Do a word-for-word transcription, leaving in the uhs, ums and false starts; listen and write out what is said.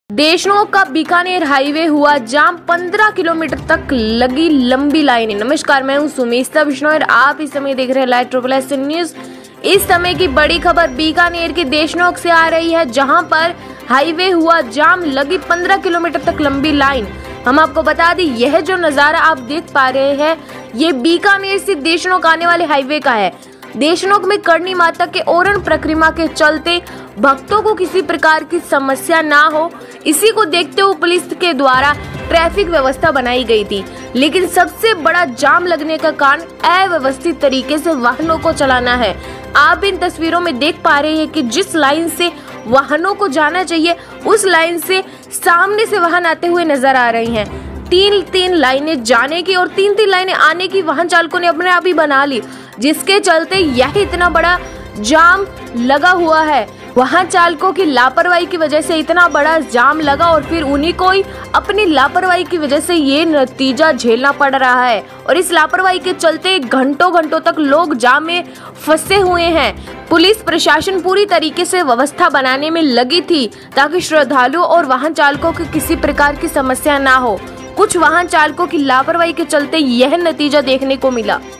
देशनोक का बीकानेर हाईवे हुआ जाम, पंद्रह किलोमीटर तक लगी लंबी लाइनें। नमस्कार, मैं हूं सुमेस्ता बिश्नोई और आप इस समय देख रहे हैं लाइव ट्रिपल एस न्यूज। इस समय की बड़ी खबर बीकानेर के देशनोक से आ रही है, जहां पर हाईवे हुआ जाम, लगी पंद्रह किलोमीटर तक लंबी लाइन। हम आपको बता दें, यह जो नजारा आप देख पा रहे हैं, ये बीकानेर से देशनोक आने वाले हाईवे का है। देशनोक में करणी माता के ओरण परिक्रमा के चलते भक्तों को किसी प्रकार की समस्या ना हो, इसी को देखते हुए पुलिस के द्वारा ट्रैफिक व्यवस्था बनाई गई थी। लेकिन सबसे बड़ा जाम लगने का कारण अव्यवस्थित तरीके से वाहनों को चलाना है। आप इन तस्वीरों में देख पा रहे हैं कि जिस लाइन से वाहनों को जाना चाहिए, उस लाइन से सामने से वाहन आते हुए नजर आ रही हैं। तीन तीन लाइनें जाने की और तीन तीन लाइनें आने की वाहन चालकों ने अपने आप ही बना ली, जिसके चलते यह इतना बड़ा जाम लगा हुआ है। वाहन चालकों की लापरवाही की वजह से इतना बड़ा जाम लगा और फिर उन्हीं को ही अपनी लापरवाही की वजह से ये नतीजा झेलना पड़ रहा है। और इस लापरवाही के चलते घंटों घंटों तक लोग जाम में फंसे हुए हैं। पुलिस प्रशासन पूरी तरीके से व्यवस्था बनाने में लगी थी ताकि श्रद्धालुओं और वाहन चालकों को किसी प्रकार की समस्या ना हो। कुछ वाहन चालकों की लापरवाही के चलते यह नतीजा देखने को मिला।